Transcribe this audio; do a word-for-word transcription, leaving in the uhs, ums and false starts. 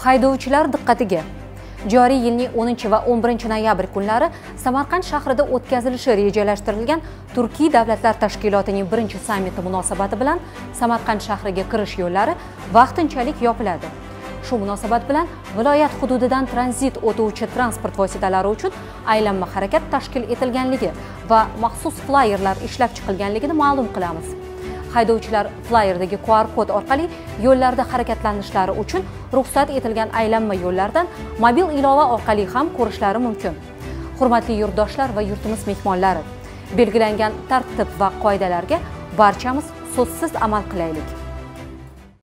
Haydovchilar diqqatiga. Joriy yilning o'ninchi va o'n birinchi noyabr kunlari Samarqand shahrida o'tkazilishi rejalashtirilgan Turkiy davlatlar tashkilotining birinchi sammiti munosabati bilan Samarqand shahriga kirish yo'llari vaqtinchalik yopiladi. Shu munosabat bilan viloyat hududidan tranzit o'tuvchi transport vositalari uchun aylanma harakat tashkil etilganligi va maxsus flayerlar ishlab chiqilganligini ma'lum qilamiz. Haydovchilar flayerdagi Q R kod orqali yo'llarda harakatlanishlari uchun ruxsat etilgan aylanma yo'llardan mobil ilova orqali ham ko'rishlari mumkin. Hurmatli yurtdoshlar va yurtimiz mehmonlari, belgilangan tartib va qoidalarga barchamiz so'zsiz amal qilaylik.